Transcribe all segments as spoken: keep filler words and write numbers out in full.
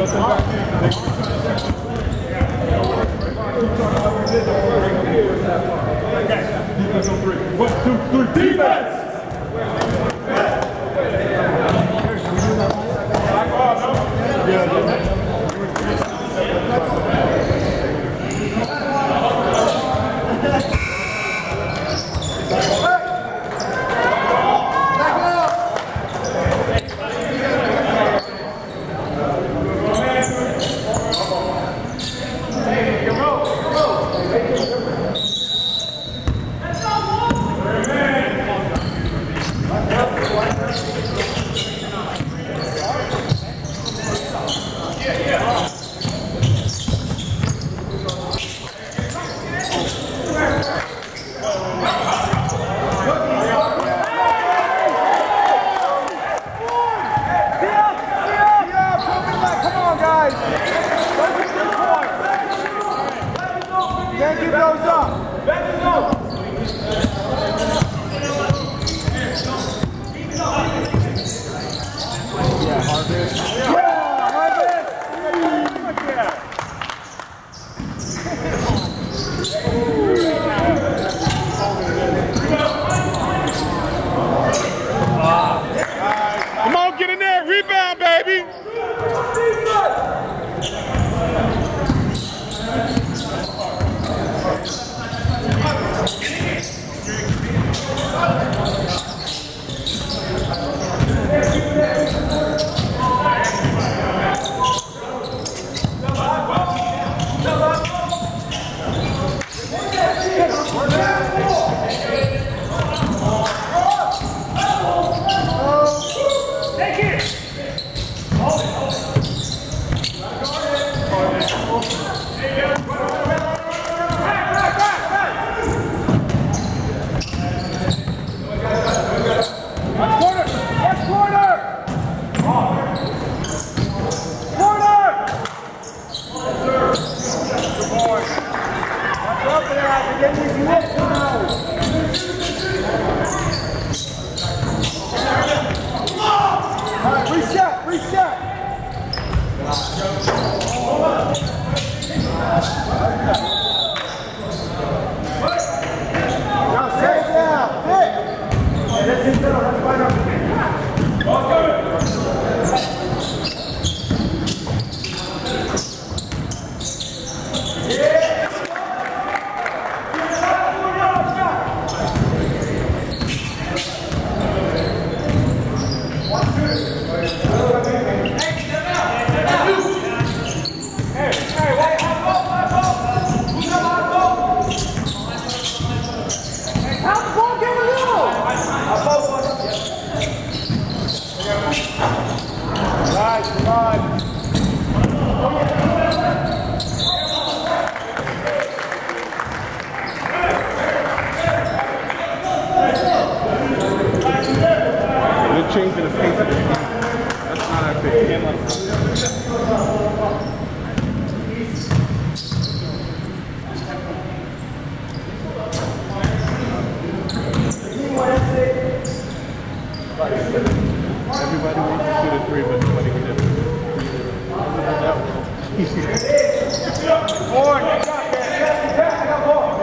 One, two, three, defense! Changing the pace of the game. That's not our big game. Everybody wants to shoot a three, but nobody can hit it. Four, you got that. I got ball.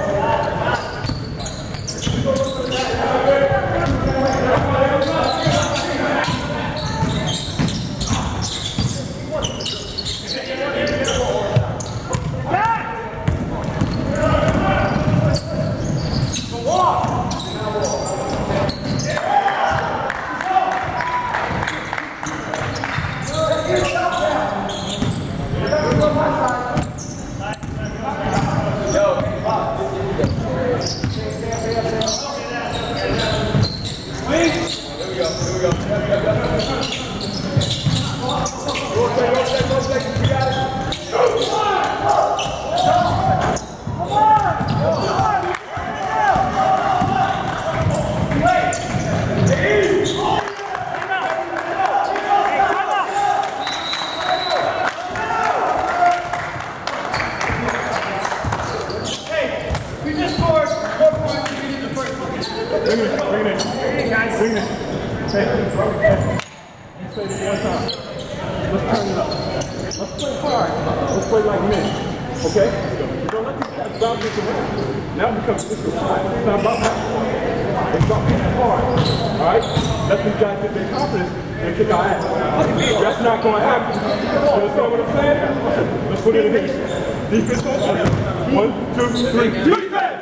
Let's play hard. Let's play like men. Okay? Don't let these guys bounce this around. Now it becomes this is hard. It's not about that. It's about being hard. Alright? Let these guys get their confidence and kick our ass. That's not going to happen. You understand what I'm saying? Let's put it in here. Defense on play. One, two, three. Defense!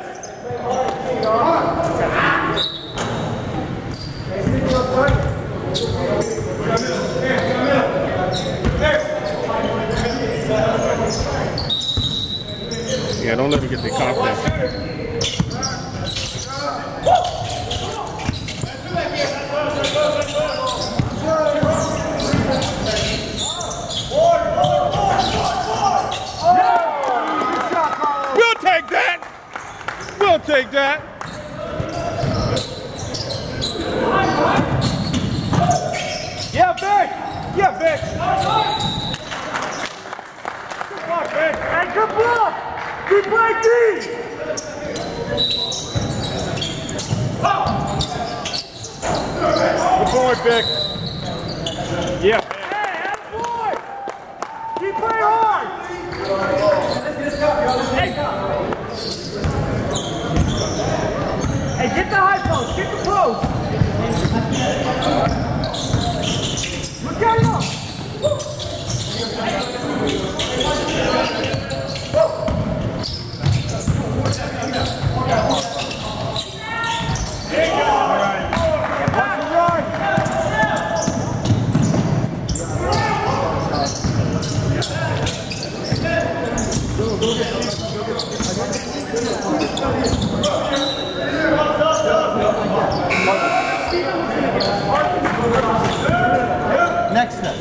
Yeah, don't let them get their confidence. We'll take that. We'll take that. Yeah, Vic! Yeah, Vic! Good block, Vic! Hey, good block! Good play, D! Good boy, Vic! Yeah. Hey, that's boy! Keep playing hard! Hey, hey, get the high post! Get the post! Look out, y'all! Next step.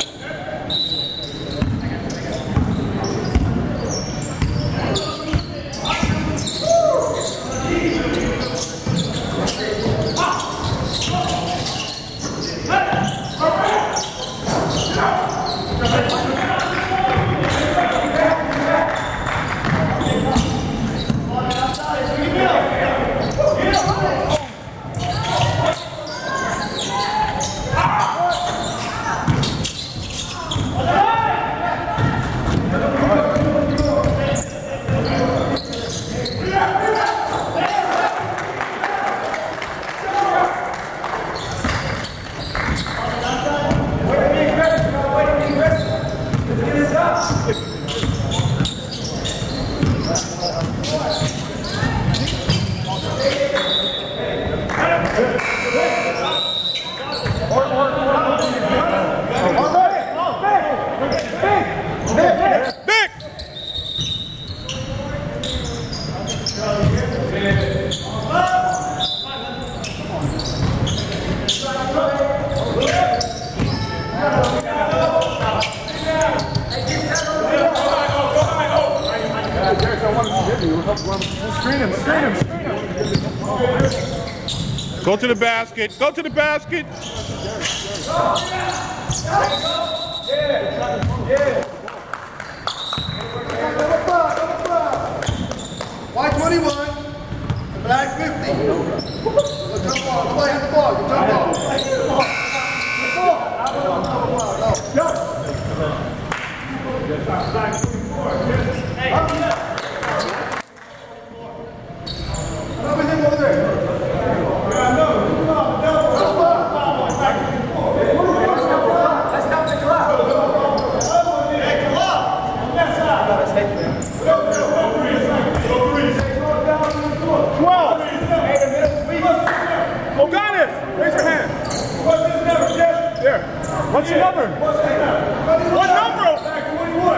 Go to the basket. Go to the basket. White twenty-one, black fifty. Jump ball. Nobody has the ball. You jump ball. Everything over there. What's your number? What number? twenty-one.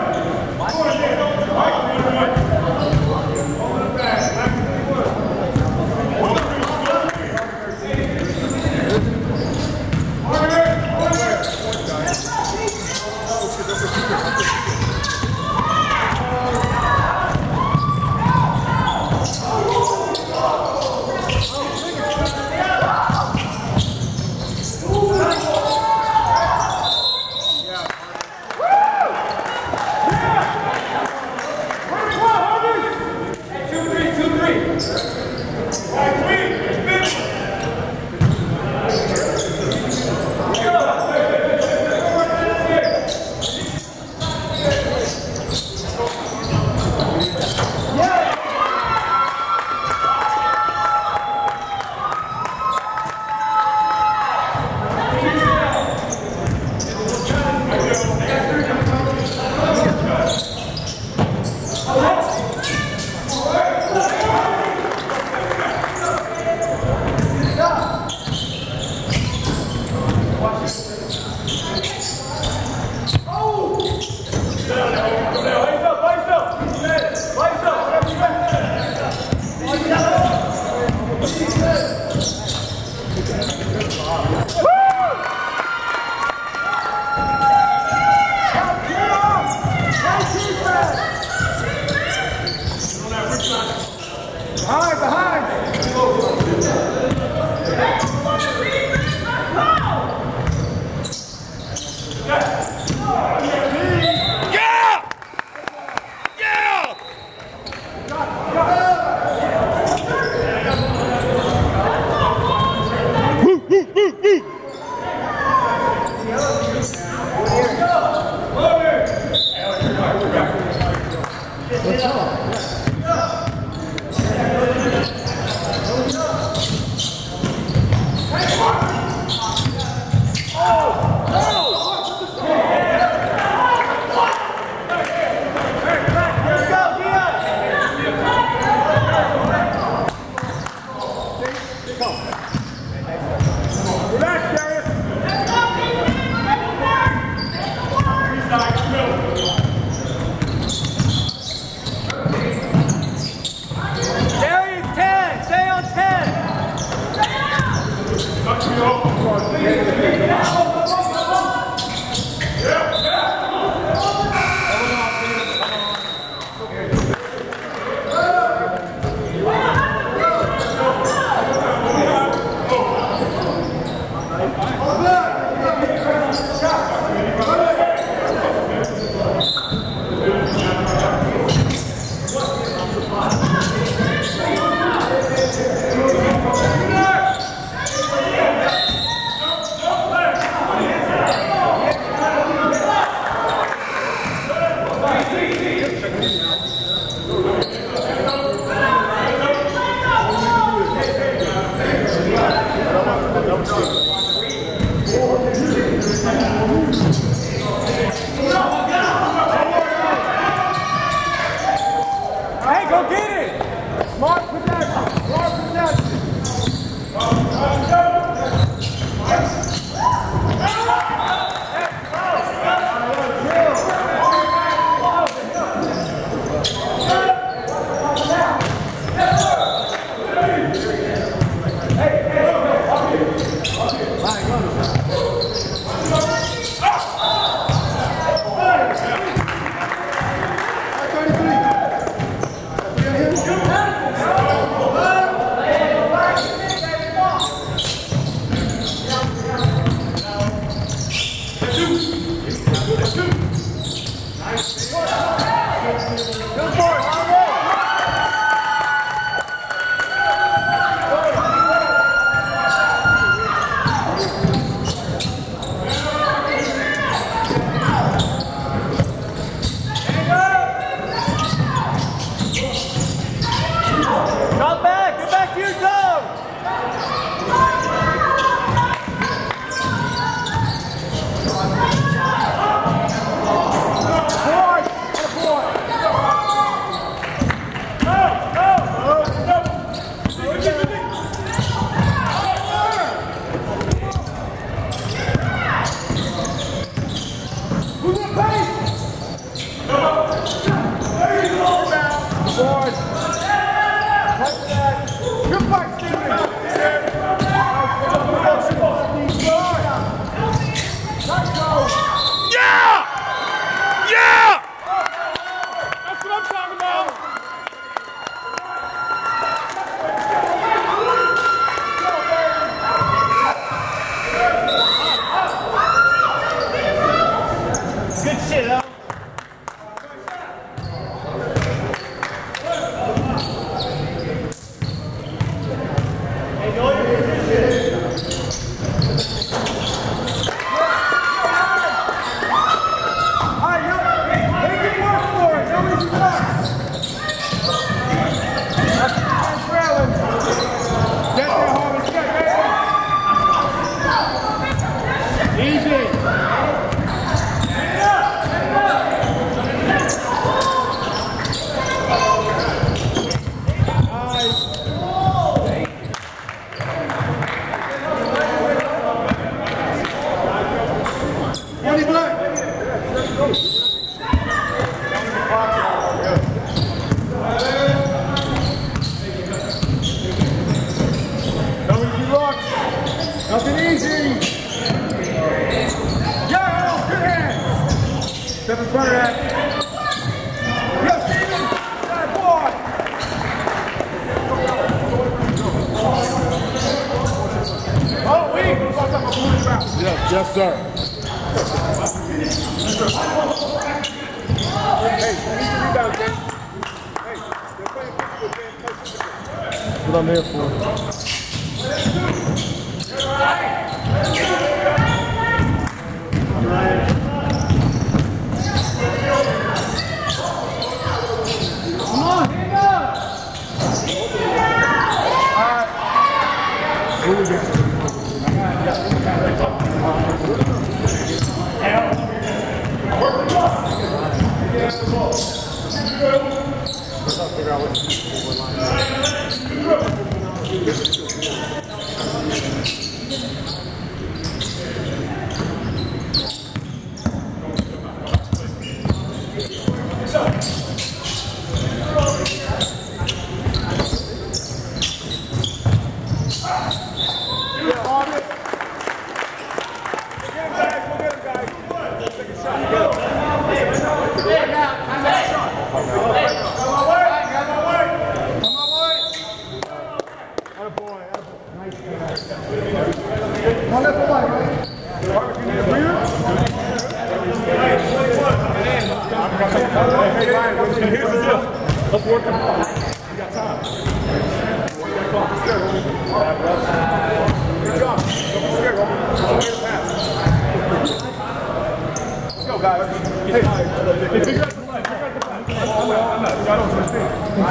Nothing easy. Yo, good hands. Step in front of that. Yo, Steven. Bad boy. Oh, wait. Yes, yes, sir. Hey, you need to rebound, James. Hey, they're playing physical, James. Play physical. That's what I'm here for. Come on, hang up. All right. Who is it? Here's the deal. Let's work it hard. We got time. Good job. Don't be scared, Roman. Let's pass. Let's go, guys. Hey, hey, figure out the play. Figure out the play. I'm not. I'm not. I don't understand.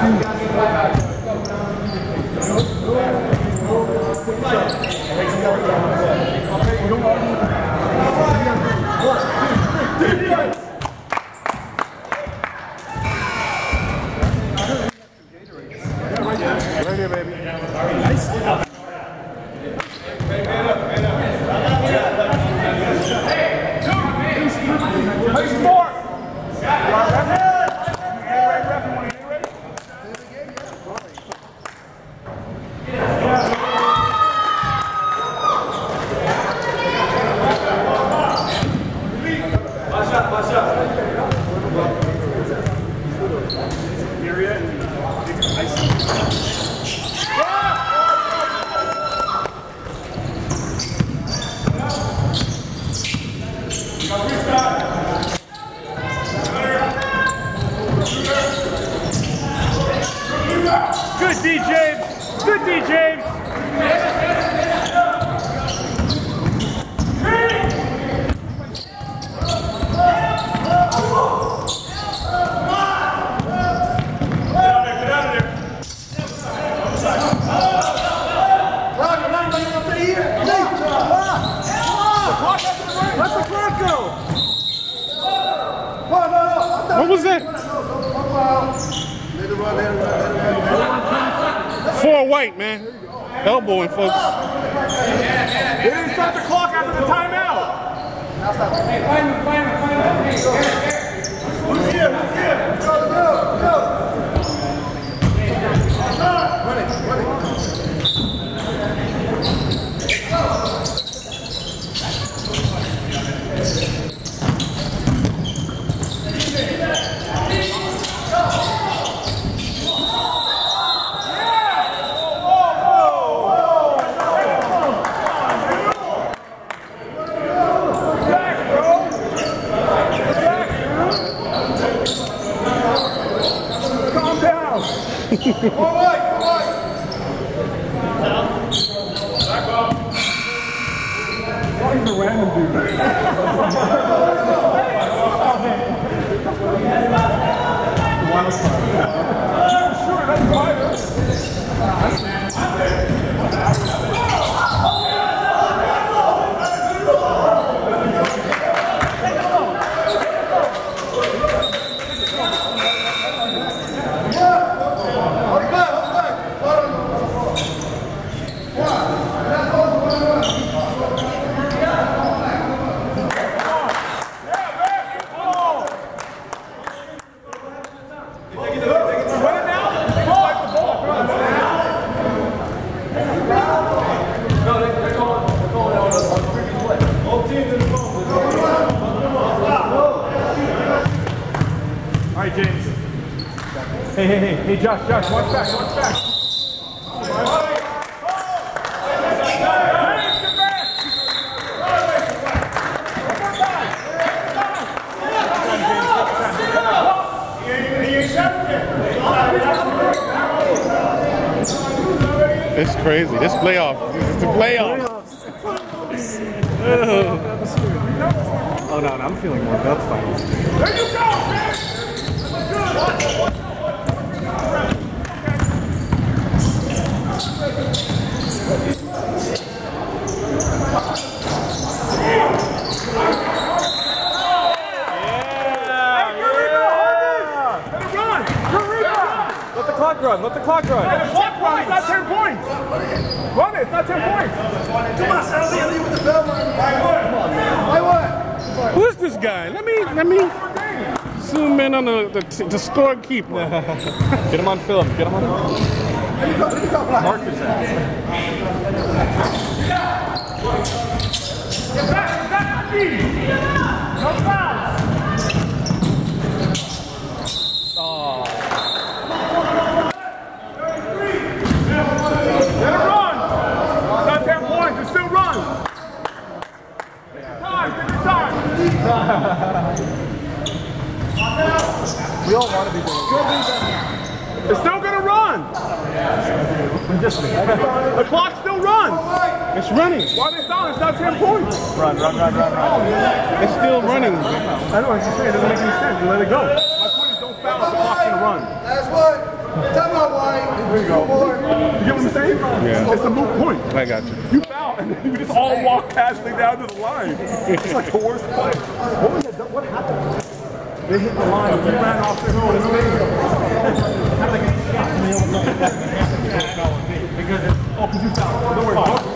Right here, baby. Nice. Hey, four. Good D, James. Good D, James. Let the clock go. What was that? Four white, man. Elbowing, folks. They didn't start the clock after the timeout. Hey, find him, find him, find him. Hey, here, here. Who's here? Who's here? Go, go, go. Run it, run it. All right, all right. Why is a random dude? Wild card. Sure, that's fine. James. Hey, hey, hey, hey, Josh, Josh, watch back, watch back. It's crazy. This playoff. It's a playoff. Oh no, no, I'm feeling more belt finals. There you go, man! Let the clock run, let the clock run. Hey, the clock run, it's not ten points. Run it, it's not ten points. Come on, Sally, leave with the bell. Why what? Why what? Who's this guy? Let me, let me. zoom in on the, the, the scorekeeper. Get him on film. Get him on film. Marcus. Get back, get back on me! No fouls! Oh. Let it run! It's not ten points, it still runs! Take your time, take your time! We all want to be doing it. It's still gonna run! The clock still runs! It's running. Why they stop? It's not ten points! Run, run, run, run, run. It's still running. I know what you're saying, it doesn't make any sense. You let it go. My point is don't foul if the clock's gonna run. Last one. Time out, White. There you go. One more. You get what I'm saying? Yeah. It's a moot point. I got you. You foul and then you just all walk casually down to the line. It's like the worst play. What was that? What happened? They hit the line. You ran off the hill and it's because it's, oh, because you fouled. Don't worry about it.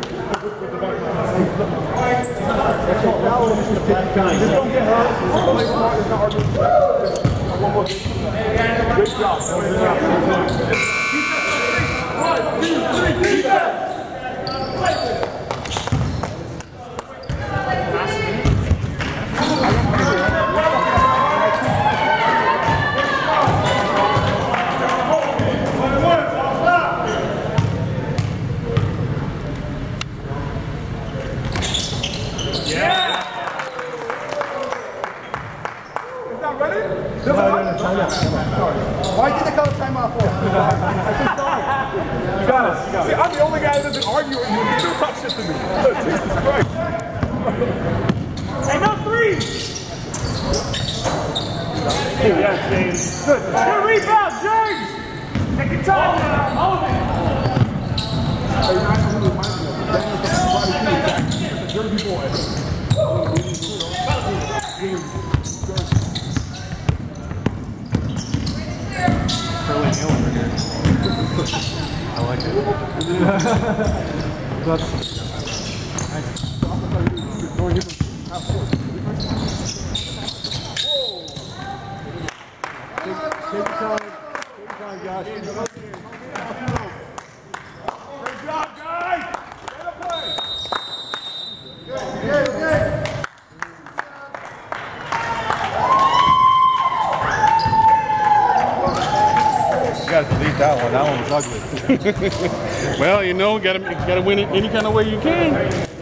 Just don't get hurt. Play smart. It's not arguing. One more. Good job. Good job. One, two, three, defense. Why did they call a timeout for? You got us. See, I'm the only guy that doesn't argue with you. You still talk shit to me. Jesus Christ. Hey, no three! Yeah, James. Good. Good rebound, James! Take your time now. Hold it. Dirty boy. Curly Neal over here. I like it. That's nice. Take your time. Take your time, guys. Good job, guys. Get a play. Okay, okay. You gotta delete that one. That one was ugly. Well, you know, gotta gotta win it any kind of way you can.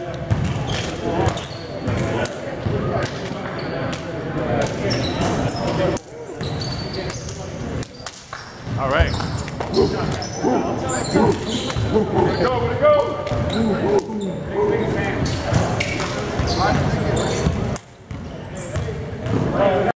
All right. Go, go.